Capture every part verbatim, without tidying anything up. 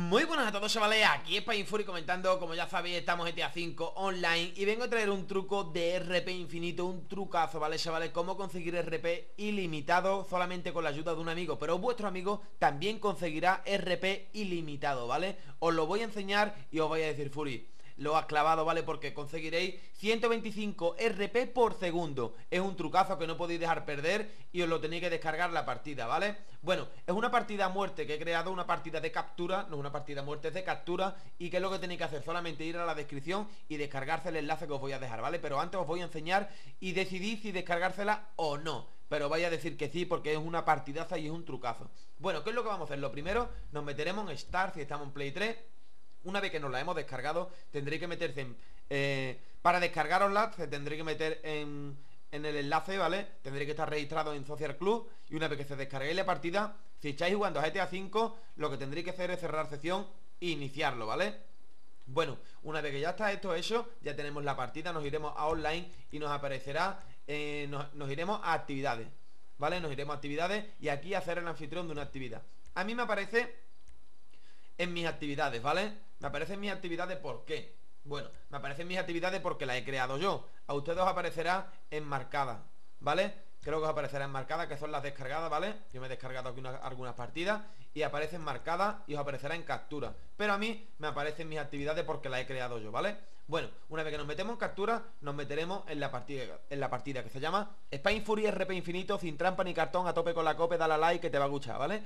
Muy buenas a todos, chavales, aquí es Painfuri comentando. Como ya sabéis, estamos G T A cinco online y vengo a traer un truco de R P infinito, un trucazo, ¿vale, chavales? Cómo conseguir R P ilimitado solamente con la ayuda de un amigo, pero vuestro amigo también conseguirá R P ilimitado, ¿vale? Os lo voy a enseñar y os voy a decir, Furi, lo has clavado, ¿vale? Porque conseguiréis ciento veinticinco R P por segundo. Es un trucazo que no podéis dejar perder y os lo tenéis que descargar la partida, ¿vale? Bueno, es una partida a muerte que he creado, una partida de captura, no es una partida a muerte, es de captura. ¿Y qué es lo que tenéis que hacer? Solamente ir a la descripción y descargarse el enlace que os voy a dejar, ¿vale? Pero antes os voy a enseñar y decidid si descargársela o no. Pero vais a decir que sí, porque es una partidaza y es un trucazo. Bueno, ¿qué es lo que vamos a hacer? Lo primero, nos meteremos en Start si estamos en Play tres. Una vez que nos la hemos descargado, tendréis que meterse en... Eh, para descargarosla, se tendréis que meter en, en el enlace, ¿vale? Tendréis que estar registrado en Social Club. Y una vez que se descarguéis la partida, si estáis jugando a G T A cinco, lo que tendréis que hacer es cerrar sesión e iniciarlo, ¿vale? Bueno, una vez que ya está esto hecho, ya tenemos la partida, nos iremos a online y nos aparecerá... Eh, nos, nos iremos a actividades, ¿vale? Nos iremos a actividades y aquí hacer el anfitrión de una actividad. A mí me aparece... en mis actividades, ¿vale? Me aparecen mis actividades, ¿por qué? Bueno, me aparecen mis actividades porque las he creado yo. A ustedes os aparecerá enmarcada, ¿vale? Creo que os aparecerá enmarcada, que son las descargadas, ¿vale? Yo me he descargado aquí una, algunas partidas y aparecen marcadas y os aparecerá en captura. Pero a mí me aparecen mis actividades porque las he creado yo, ¿vale? Bueno, una vez que nos metemos en captura, nos meteremos en la partida, en la partida que se llama Painfuri R P Infinito, sin trampa ni cartón, a tope con la cope, dale a like que te va a gustar, ¿vale?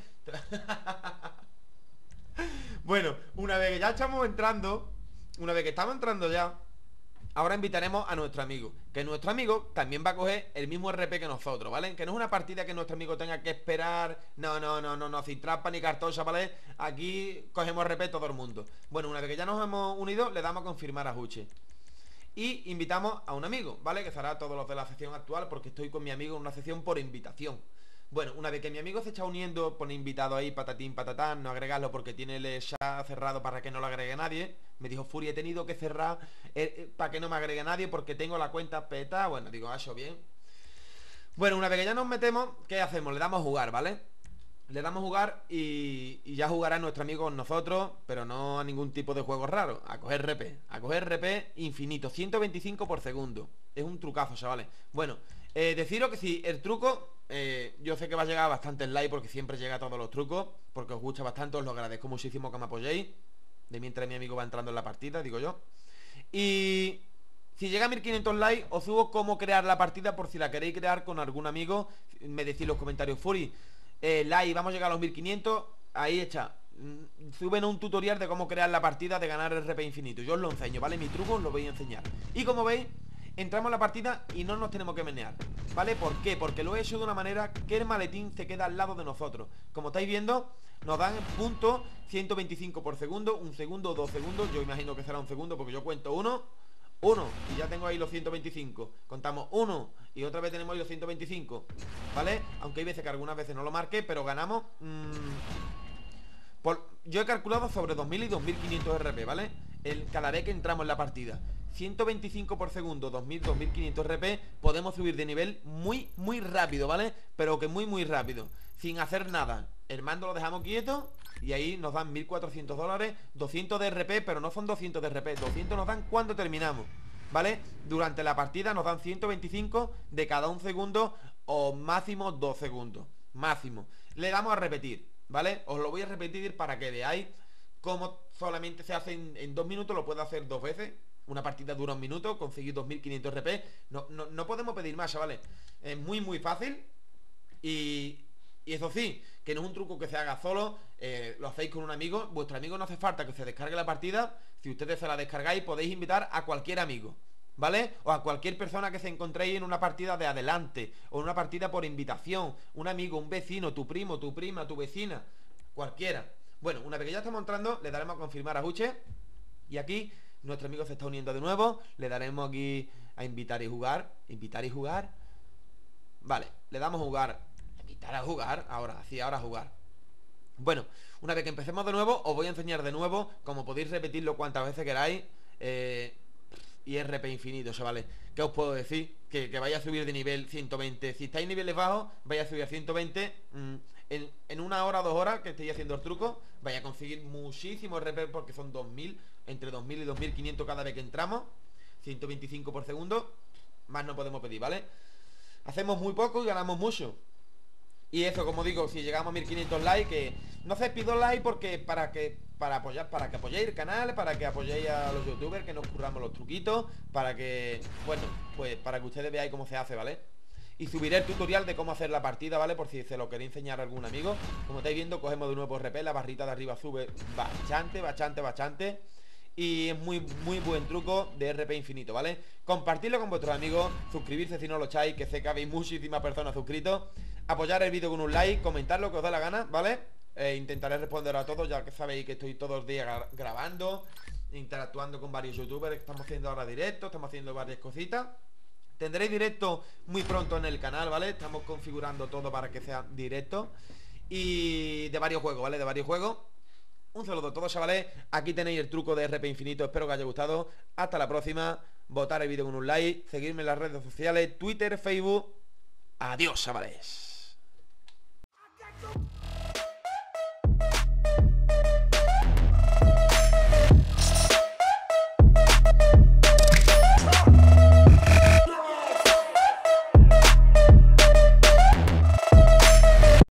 Bueno, una vez que ya estamos entrando, una vez que estamos entrando ya, ahora invitaremos a nuestro amigo. Que nuestro amigo también va a coger el mismo R P que nosotros, ¿vale? Que no es una partida que nuestro amigo tenga que esperar. No, no, no, no, no, sin trampa ni cartón, ¿vale? Aquí cogemos R P todo el mundo. Bueno, una vez que ya nos hemos unido, le damos a confirmar a Huche. Y invitamos a un amigo, ¿vale? Que será todos los de la sección actual, porque estoy con mi amigo en una sección por invitación. Bueno, una vez que mi amigo se está uniendo, pone invitado ahí, patatín, patatán, no agregarlo porque tiene el chat cerrado para que no lo agregue nadie. Me dijo, Furi, he tenido que cerrar eh, eh, para que no me agregue nadie porque tengo la cuenta peta. Bueno, digo, ha hecho bien. Bueno, una vez que ya nos metemos, ¿qué hacemos? Le damos a jugar, ¿vale? Le damos a jugar y, y ya jugará nuestro amigo con nosotros, pero no a ningún tipo de juego raro. A coger R P, a coger R P infinito, ciento veinticinco por segundo. Es un trucazo, chavales. Bueno, eh, deciros que si el truco... Eh, yo sé que va a llegar a bastantes likes porque siempre llega a todos los trucos, porque os gusta bastante, os lo agradezco muchísimo que me apoyéis. De mientras mi amigo va entrando en la partida, digo yo. Y si llega a mil quinientos likes, os subo cómo crear la partida por si la queréis crear con algún amigo. Me decís en los comentarios, Furi, eh, like, vamos a llegar a los mil quinientos. Ahí está. Suben un tutorial de cómo crear la partida de ganar R P infinito. Yo os lo enseño, ¿vale? Mi truco os lo voy a enseñar. Y como veis, entramos en la partida y no nos tenemos que menear, ¿vale? ¿Por qué? Porque lo he hecho de una manera que el maletín se queda al lado de nosotros. Como estáis viendo, nos dan puntos ciento veinticinco por segundo, un segundo, dos segundos. Yo imagino que será un segundo porque yo cuento uno, uno, y ya tengo ahí los ciento veinticinco. Contamos uno y otra vez tenemos ahí los ciento veinticinco, ¿vale? Aunque hay veces que algunas veces no lo marque, pero ganamos mmm, por, yo he calculado sobre dos mil y dos mil quinientos R P, ¿vale? El, cada vez que entramos en la partida ciento veinticinco por segundo, dos mil, dos mil quinientos R P. Podemos subir de nivel muy, muy rápido, ¿vale? Pero que muy, muy rápido, sin hacer nada. El mando lo dejamos quieto y ahí nos dan mil cuatrocientos dólares, doscientos de R P, pero no son doscientos de R P, doscientos nos dan cuando terminamos, ¿vale? Durante la partida nos dan ciento veinticinco de cada un segundo o máximo dos segundos, máximo. Le damos a repetir, ¿vale? Os lo voy a repetir para que veáis cómo solamente se hace en, en dos minutos, lo puedo hacer dos veces. Una partida dura un minuto, conseguir dos mil quinientos R P. No, no, no podemos pedir más, chavales. Es muy, muy fácil. Y, y eso sí, que no es un truco que se haga solo. eh, Lo hacéis con un amigo. Vuestro amigo no hace falta que se descargue la partida. Si ustedes se la descargáis, podéis invitar a cualquier amigo, ¿vale? O a cualquier persona que se encontréis en una partida de adelante, o en una partida por invitación. Un amigo, un vecino, tu primo, tu prima, tu vecina, cualquiera. Bueno, una vez que ya estamos entrando, le daremos a confirmar a Huche. Y aquí nuestro amigo se está uniendo de nuevo. Le daremos aquí a invitar y jugar. Invitar y jugar. Vale, le damos a jugar. Invitar a jugar. Ahora, sí, ahora a jugar. Bueno, una vez que empecemos de nuevo, os voy a enseñar de nuevo. Como podéis repetirlo cuantas veces queráis. Eh, y R P infinito, chavales. ¿Qué os puedo decir? Que, que vaya a subir de nivel ciento veinte. Si estáis en niveles bajos, vaya a subir a ciento veinte. mmm, en, en una hora, dos horas que estéis haciendo el truco, vais a conseguir muchísimo R P porque son dos mil, entre dos mil y dos mil quinientos cada vez que entramos, ciento veinticinco por segundo. Más no podemos pedir, ¿vale? Hacemos muy poco y ganamos mucho. Y eso, como digo, si llegamos a mil quinientos likes, que no sé, pido like porque para que para apoyar, para que apoyéis el canal, para que apoyéis a los youtubers, que nos curramos los truquitos, para que, bueno, pues para que ustedes veáis cómo se hace, ¿vale? Y subiré el tutorial de cómo hacer la partida, ¿vale? Por si se lo queréis enseñar a algún amigo. Como estáis viendo, cogemos de nuevo R P, la barrita de arriba sube bastante, bastante, bastante. Y es muy, muy buen truco de R P infinito, ¿vale? Compartirlo con vuestros amigos, suscribirse si no lo echáis, que sé que habéis muchísimas personas suscritos. Apoyar el vídeo con un like, comentar lo que os da la gana, ¿vale? Eh, intentaré responder a todos, ya que sabéis que estoy todos los días gra grabando, interactuando con varios youtubers. Estamos haciendo ahora directos, estamos haciendo varias cositas. Tendréis directo muy pronto en el canal, ¿vale? Estamos configurando todo para que sea directo. Y de varios juegos, ¿vale? De varios juegos. Un saludo a todos, chavales. Aquí tenéis el truco de R P infinito. Espero que os haya gustado. Hasta la próxima. Votar el vídeo con un like. Seguirme en las redes sociales, Twitter, Facebook. Adiós, chavales.